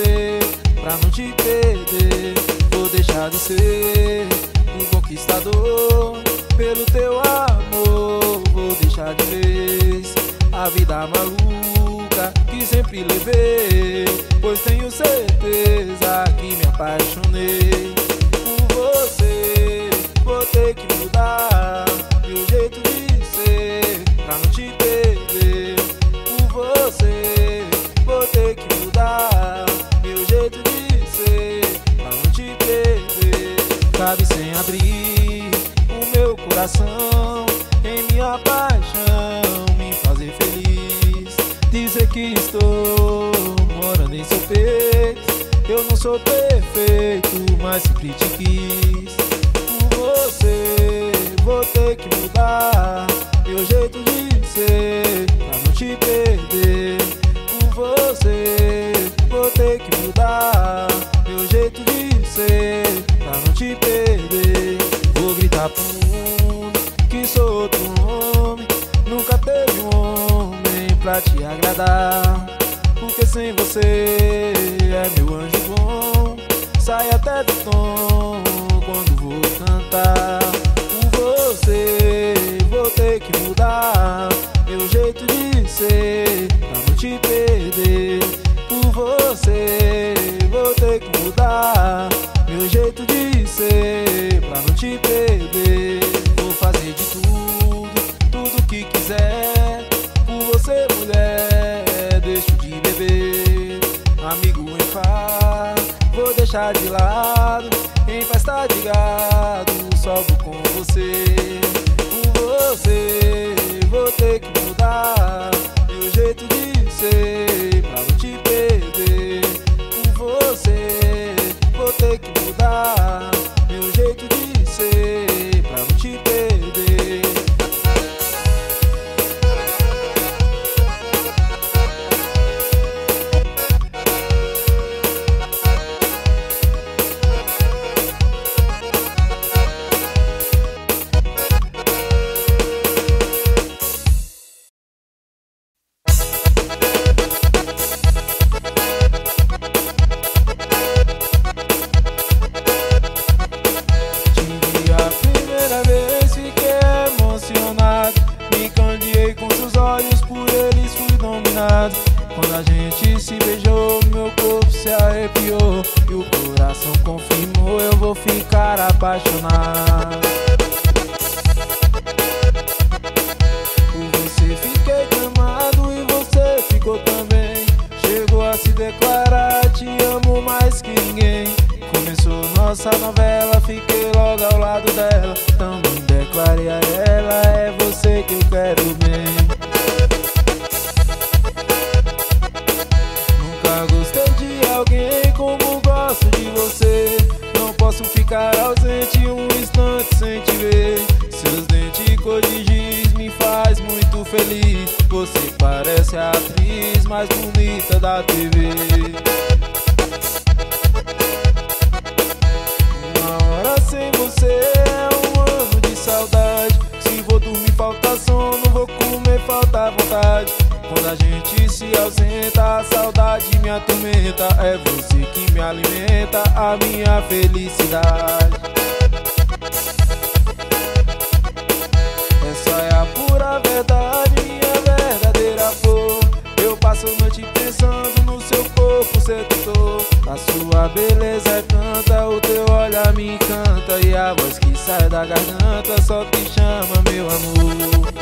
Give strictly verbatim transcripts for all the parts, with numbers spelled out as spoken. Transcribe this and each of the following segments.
você, pra não te perder. Vou deixar de ser um conquistador pelo teu amor. Vou deixar de vez a vida maluca que sempre levei, pois tenho certeza que me apaixonei por você. Vou ter que mudar meu jeito de ser, pra não te perder. Por você vou ter que mudar meu jeito de ser, pra não te perder. Cabe sem abrir o meu coração em minha paixão, me fazer feliz, dizer que estou morando em seu peito. Eu não sou perfeito, mas sempre te quis. Por você vou ter que mudar meu jeito de ser, pra não te perder. Por você vou ter que mudar meu jeito de ser, pra não te perder. Vou gritar pro mundo que sou outro homem, nunca teve um homem pra te agradar. Porque sem você é meu anjo bom, sai até do tom quando vou cantar. Por você vou ter que mudar meu jeito de ser, pra não te perder. Por você vou ter que mudar meu jeito de ser, pra não te perder. Vou fazer de tudo, tudo que quiser por você, mulher. Deixo de beber, amigo em paz, vou deixar de lado, em festa de gado, solto com você. Por você vou ter que mudar meu jeito de ser, pra não te perder. Por você vou ter que mudar meu jeito de ser, pra não te perder. Quando a gente se beijou, meu corpo se arrepiou e o coração confirmou, eu vou ficar apaixonado. Por você fiquei amado e você ficou também. Chegou a se declarar, te amo mais que ninguém. Começou nossa novela, fiquei logo ao lado dela. Também declarei a ela, é você que eu quero bem. Gostei de alguém como gosto de você. Não posso ficar ausente um instante sem te ver. Seus dentes cor de giz me faz muito feliz. Você parece a atriz mais bonita da T V. Uma hora sem você é um ano de saudade. Se vou dormir falta sono, vou comer falta vontade. Quando a gente se ausenta, a saudade me atormenta. É você que me alimenta, a minha felicidade. Essa é a pura verdade, minha verdadeira flor. Eu passo a noite pensando no seu corpo sedutor. A sua beleza é tanta, o teu olhar me encanta. E a voz que sai da garganta só te chama, meu amor.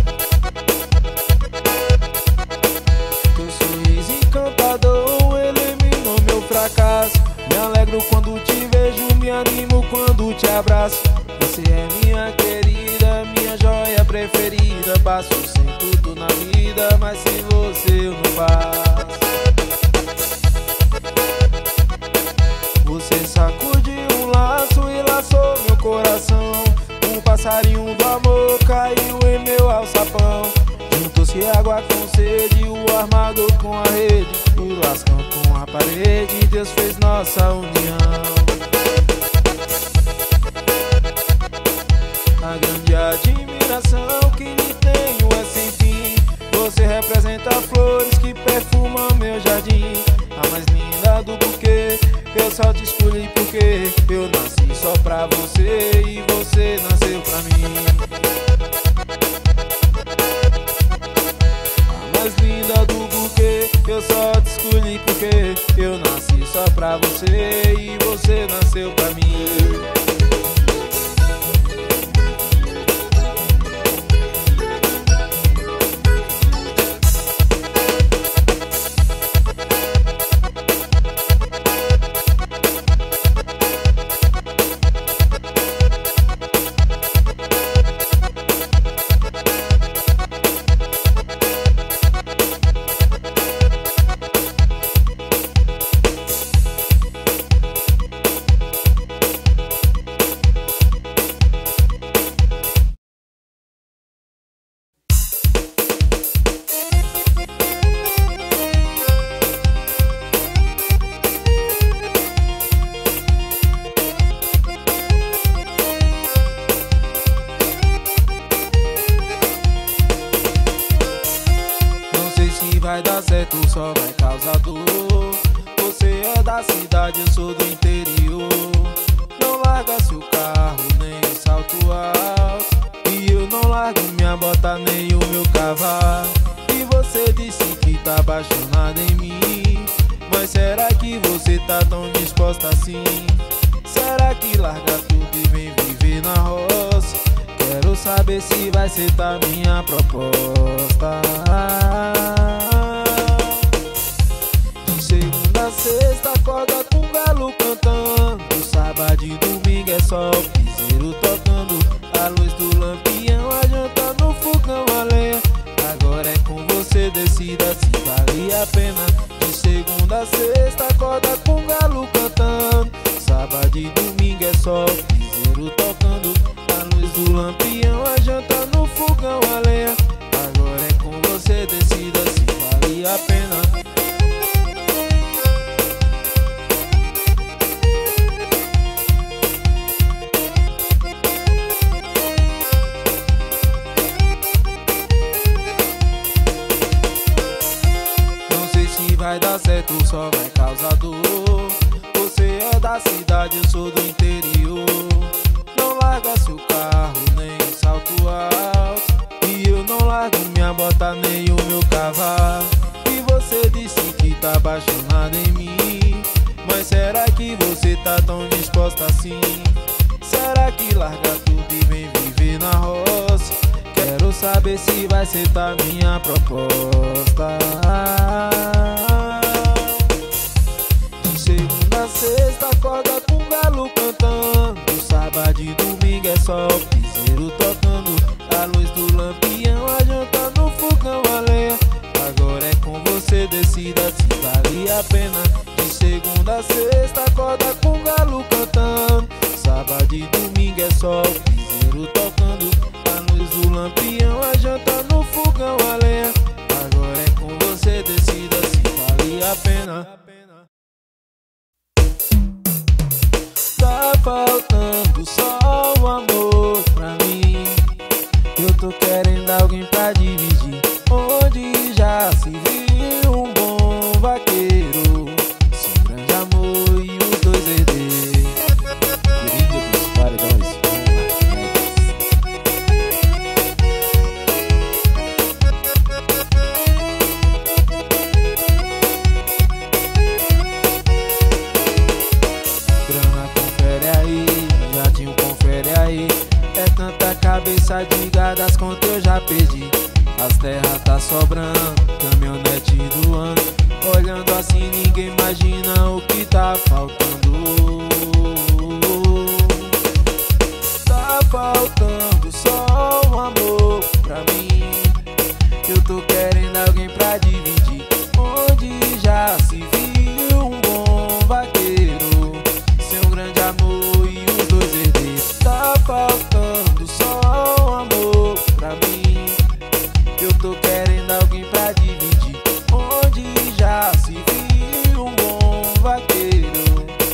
Encantador, eliminou meu fracasso. Me alegro quando te vejo, me animo quando te abraço. Você é minha querida, minha joia preferida. Passo sem tudo na vida, mas sem você eu não faço. Você sacudiu um laço e laçou meu coração. Um passarinho do amor caiu em meu alçapão. Juntou-se água com sede, o armador com a rede, o lascão com a parede. Deus fez nossa união. A grande admiração que lhe tenho é sem fim. Você representa flores que perfumam meu jardim. A mais linda linda do buquê, eu só te escolhi porque eu nasci só pra você e você nasceu pra mim. A mais linda do buquê, eu só te escolhi porque eu nasci só pra você e você nasceu pra mim. Vai dar certo, só vai causar dor. Você é da cidade, eu sou do interior. Não larga seu carro, nem o salto alto, e eu não largo minha bota, nem o meu cavalo. E você disse que tá apaixonada em mim, mas será que você tá tão disposta assim? Será que larga tudo e vem viver na roça? Quero saber se vai aceitar minha proposta. Sexta acorda com galo cantando, sábado e domingo é só o piseiro tocando, a luz do lampião, a janta no fogão, a lenha. Agora é com você, decida se vale a pena. De segunda a sexta acorda com galo cantando, sábado e domingo é só o piseiro tocando, a luz do lampião, a janta no fogão, a lenha. Agora é com você, decida se vale a pena. Vai dar certo, só vai causar dor. Você é da cidade, eu sou do interior. Não larga seu carro, nem o salto alto, e eu não largo minha bota, nem o meu cavalo. E você disse que tá apaixonada em mim, mas será que você tá tão disposta assim? Será que larga tudo e vem viver na roça? Quero saber se vai aceitar minha proposta. Sexta acorda com galo cantando, sábado e domingo é só o piseiro tocando, a luz do lampião, a janta no fogão, a lenha. Agora é com você, decida se vale a pena. De segunda a sexta acorda com galo cantando, sábado e domingo é só o piseiro tocando, a luz do lampião, a janta no fogão, a lenha. Agora é com você, decida se vale a pena. Tá faltando só o amor pra mim, eu tô querendo alguém pra dividir, onde já se viu um bom vaqueiro, sem grande amor e os dois herdeiros. Querido dos paredões, é tanta cabeça de gado, as contas eu já perdi. As terras tá sobrando, caminhonete do ano. Olhando assim ninguém imagina o que tá faltando. Tá faltando só um amor pra mim, eu tô querendo alguém pra dividir, onde já se viu um bom vaqueiro, sem um grande amor e os dois herdeiros. Tá faltando só um amor pra mim, eu tô querendo alguém pra dividir, onde já se viu um bom vaqueiro,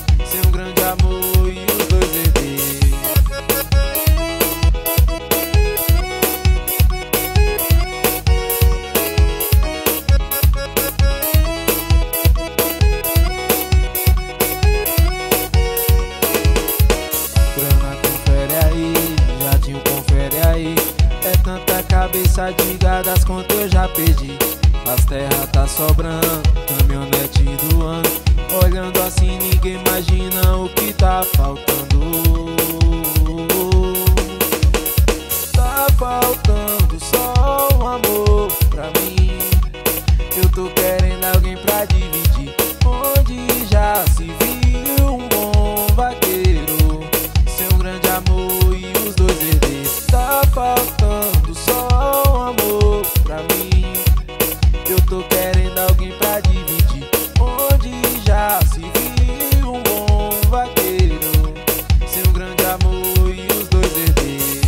perdi. As terras tá sobrando, caminhonete do ano. Olhando assim ninguém imagina o que tá faltando. Tá faltando só um amor pra mim. Eu tô querendo alguém pra dividir, onde já se viu um bom vaqueiro, seu grande amor e os dois herdeiros. Tá faltando só um amor pra mim. Eu tô querendo alguém pra dividir, onde já se viu um bom vaqueiro, seu grande amor e os dois herdeiros.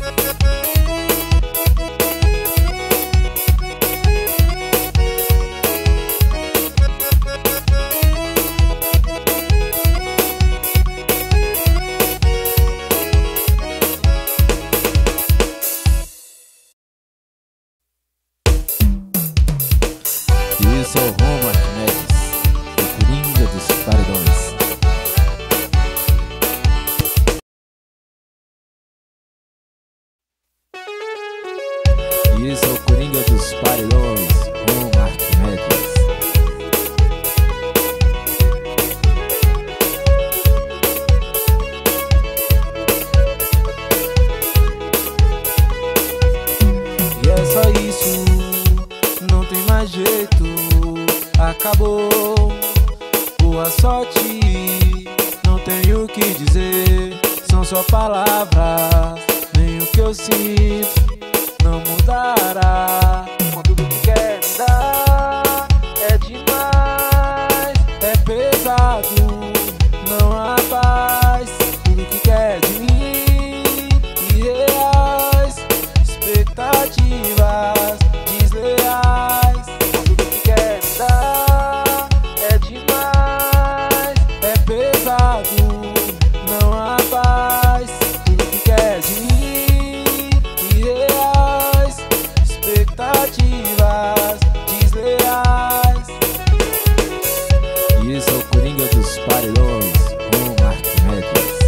Isso é o Roma Arquimedes, o Coringa dos Paredões. Isso é o Coringa dos Paredões, Roma Arquimedes. E é só isso, não tem mais jeito, acabou. Boa sorte, não tenho o que dizer, são só palavras, nem o que eu sinto não mudará. Com tudo que quer me dar é demais, é pesado, não há paz. Tudo que quer de mim, irreais, expectativas desleais. Tudo que quer me dar é demais, é pesado, não há paz. Tudo que quer de mim, irreais, expectativas desleais. Isso é o Coringa dos Paredões, Roma Arquimedes.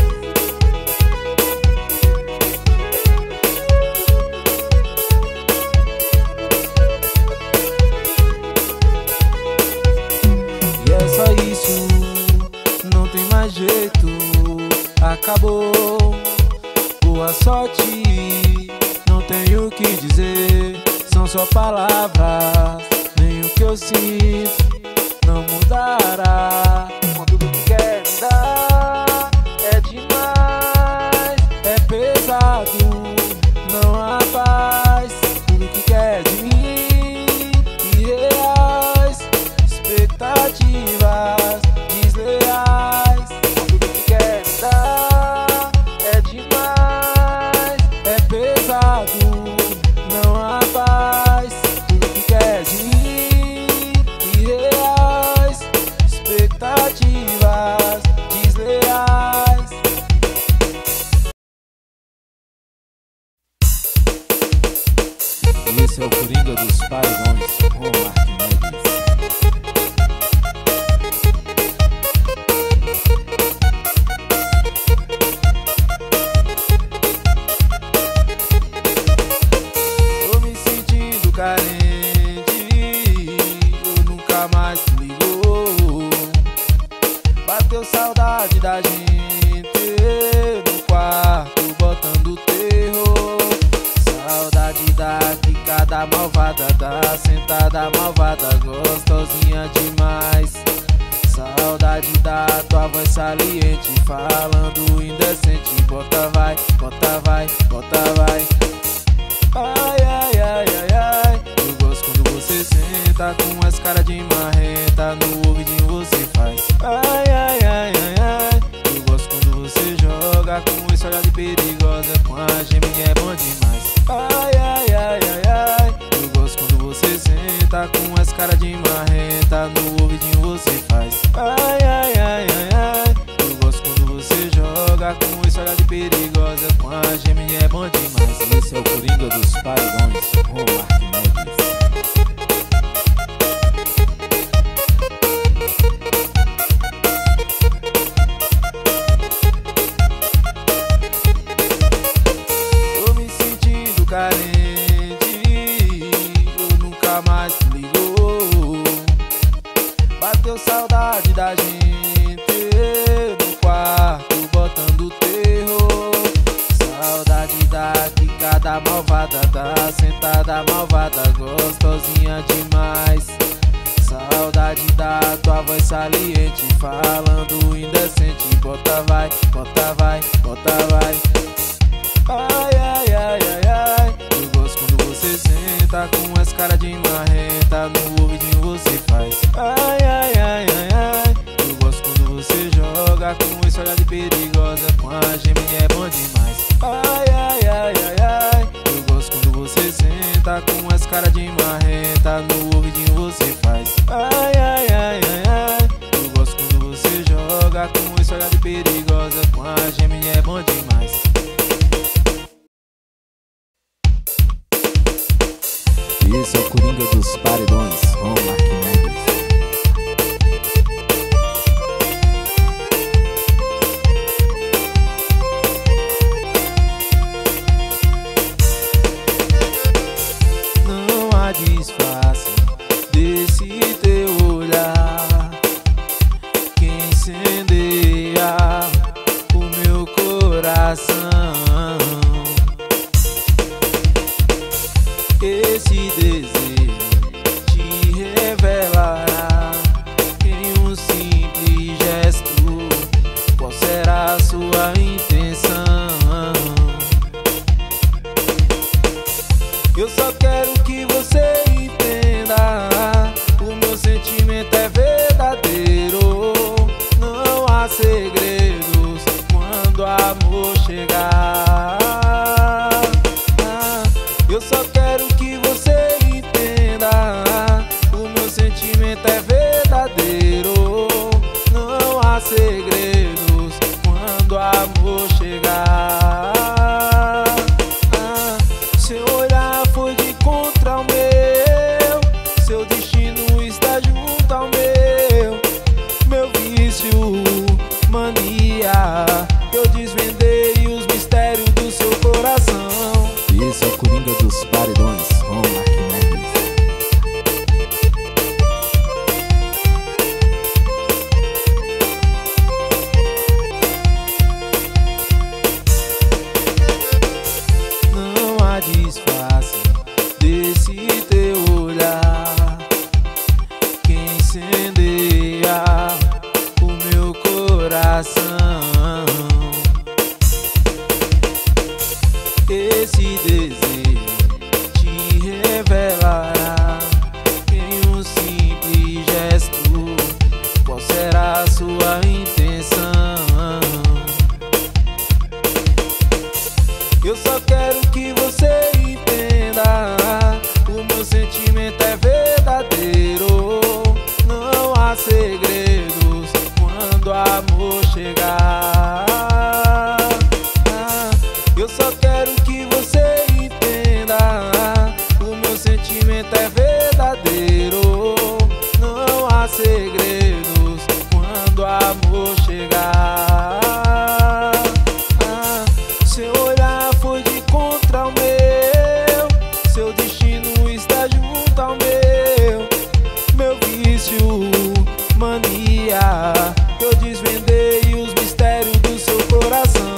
E é só isso, não tem mais jeito, acabou. Boa sorte, não tenho o que dizer, são só palavras, nem o que eu sinto não mudará. Com tudo que quer me dar é demais, é pesado, não há paz. Tudo que quer de mim, irreais, expectativas desleais. Tudo que quer me dar é demais, é pesado, não há paz. Tudo que quer de mim, irreais, expectativas desleais. Esse é o Coringa dos Paredões, Roma Arquimedes. Tô me sentindo carente, ou nunca mais tu ligou. Bateu saudade da gente no quarto botando terror. Saudade da quicada malvada, da sentada malvada, gostosinha demais. Saudade da tua voz saliente, falando indecente. Bota vai, bota vai, bota vai. Ai, ai, ai, ai, ai. Eu gosto quando você senta com as caras de marreta, no ouvidinho você faz. Ai, ai, ai, ai, ai. Eu gosto quando você joga com esse olhar de perigosa, com a Gemini é bom demais. Ai, ai, ai, ai, ai. Eu gosto quando você senta com as caras de marreta, no ouvidinho você faz. Ai, ai, ai, ai, ai. Eu gosto quando você joga com esse olhar de perigosa, com a Gemini é bom demais. Esse é o Coringa dos Paredões, Roma Arquimedes. Tô me sentindo carente, ou balada, tá sentada malvada, gostosinha demais. Saudade da tua voz saliente, falando indecente. Bota vai, bota vai, bota vai. Ai, ai, ai, ai, ai. Eu gosto quando você senta com essa cara de marrenta, no ouvidinho você faz. Ai, ai, ai, ai, ai. Eu gosto quando você joga com esse olhar de perigosa, com a Gemini é bom demais. Ai, ai, ai, ai, ai. Eu gosto quando você senta com essa cara de marrenta, no ouvidinho você faz. Ai, ai, ai, ai, ai. Eu gosto quando você joga com esse olhar de perigosa, com a Gemini é bom demais. Esse é o Coringa dos Paredões, com Arquimedes. Não há disfarce desse teu olhar que incendeia o meu coração. Esse desejo te revelará em um simples gesto qual será a sua intenção. Eu só quero que você entenda, o meu sentimento é verdadeiro. Não há segredos quando o amor chegar. Eu só quero que você entenda, o meu sentimento é verdadeiro. Não há segredos quando o amor chegar. Ah, seu olhar foi de contra o meu, seu destino está junto ao meu. Meu vício, mania, eu desvendei os mistérios do seu coração. Esse é o Coringa dos Paredões, com Arquimedes. Não há disfarce desse teu olhar que incendeia o meu coração. Esse desejo te revelará em um simples gesto qual será a sua intenção. Eu só quero que você entenda, o meu sentimento é verdadeiro. Não há segredos quando o amor chegar. Eu só quero que você entenda, o meu sentimento é verdadeiro. Não há segredos quando o amor chegar. Ah, seu olhar foi de contra o meu, seu destino está junto ao meu. Meu vício, mania, eu desvendei os mistérios do seu coração.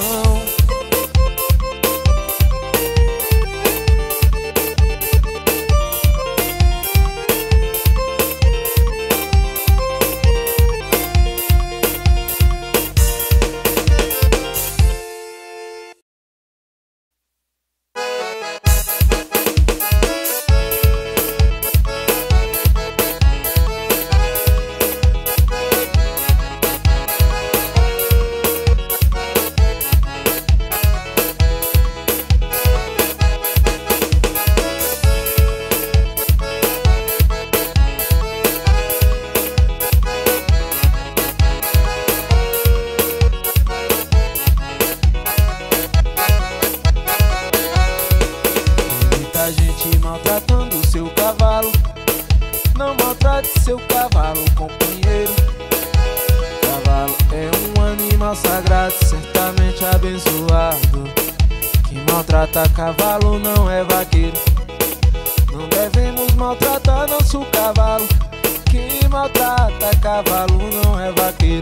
Maltratando seu cavalo, não maltrate seu cavalo, companheiro. Cavalo é um animal sagrado, certamente abençoado. Quem maltrata cavalo não é vaqueiro. Não devemos maltratar nosso cavalo. Quem maltrata cavalo não é vaqueiro.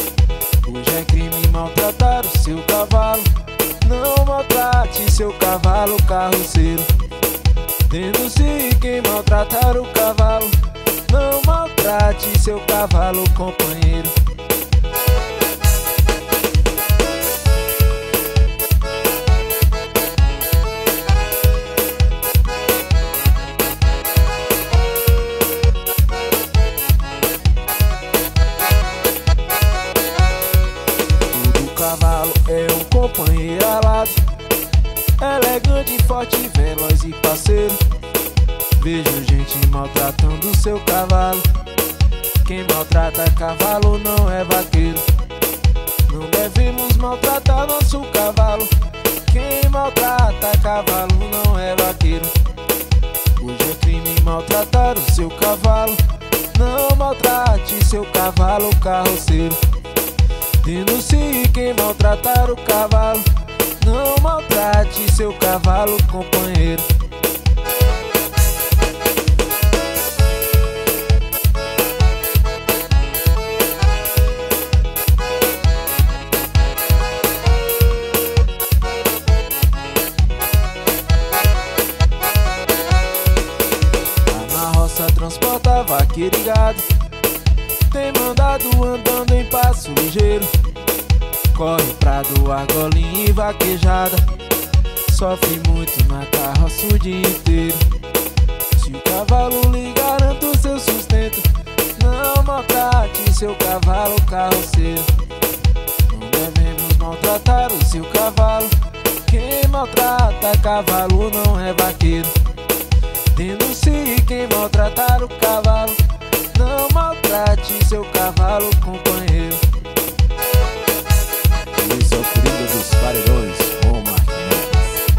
Hoje é crime maltratar o seu cavalo. Não maltrate seu cavalo. cavalo carroceiro. Denuncie quem maltratar o cavalo, não maltrate seu cavalo companheiro. Todo cavalo é um companheiro alado, elegante, forte, veloz e parceiro. Vejo gente maltratando seu cavalo. Quem maltrata cavalo não é vaqueiro. Não devemos maltratar nosso cavalo. Quem maltrata cavalo não é vaqueiro. Hoje é crime maltratar o seu cavalo. Não maltrate seu cavalo carroceiro. Denuncie quem maltratar o cavalo, não maltrate seu cavalo companheiro. Na roça transporta vaqueiro e gado, tem mandado andando em passo ligeiro. Corre prado, argolinha e vaquejada, sofre muito na carroça o dia inteiro. Se o cavalo lhe garante o seu sustento, não maltrate seu cavalo carroceiro. Não devemos maltratar o seu cavalo. Quem maltrata cavalo não é vaqueiro. Denuncie quem maltratar o cavalo, não maltrate seu cavalo companheiro. Esse é o Coringa dos Paredões, com Marquinhos.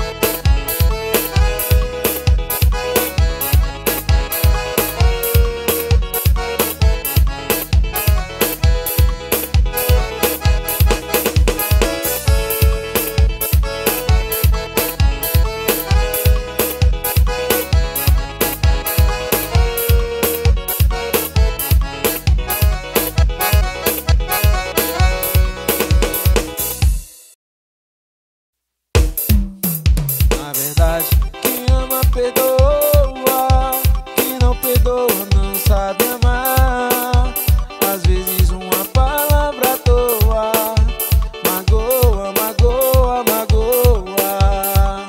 Na verdade, quem ama perdoa, quem não perdoa não sabe amar. Às vezes uma palavra à toa magoa, magoa, magoa.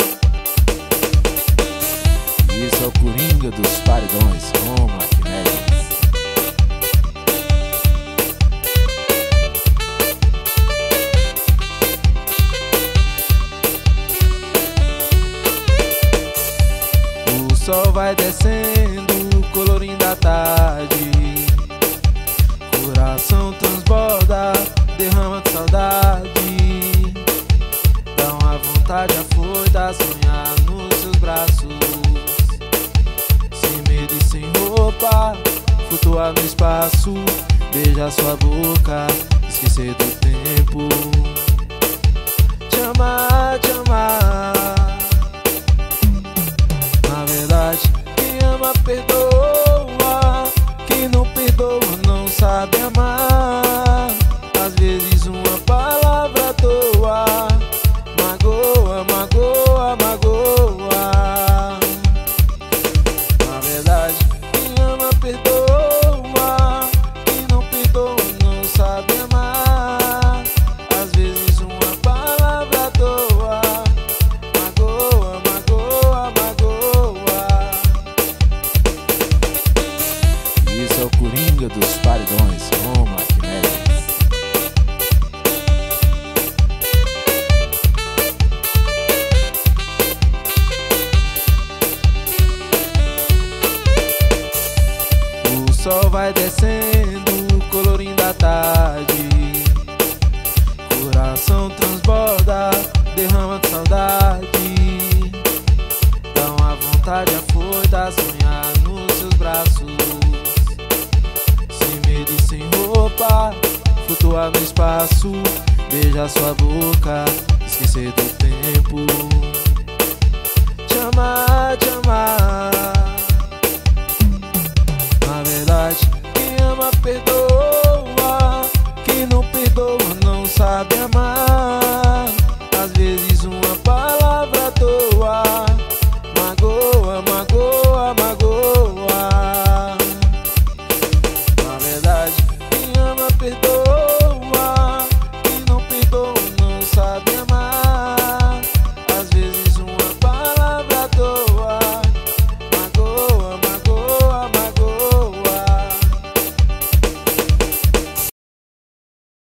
Esse é o Coringa dos Paredões, com Marquinhos. O sol vai descendo, colorindo a tarde. Coração transborda, derrama de saudade. Dá uma vontade afoita, sonhar nos seus braços. Sem medo e sem roupa, flutuar no espaço. Beijar sua boca, esquecer do tempo. Te amar, te amar. Na verdade, quem ama perdoa, quem não perdoa não sabe amar. Às vezes uma palavra à toa magoa, magoa, magoa. Na verdade, quem ama perdoa, quem não perdoa não sabe amar. Às vezes uma palavra à toa magoa, magoa, magoa. Esse é o Coringa dos Paredões, com Marquinhos. O sol vai descendo, colorindo a tarde. Coração transborda, derrama de saudade. Dá uma vontade afoita, sonhar nos seus braços. Sem medo e sem roupa, flutuar no espaço. Beijar sua boca, esquecer do tempo. Te amar, te amar. Na verdade, quem ama perdoa, quem não perdoa não sabe amar.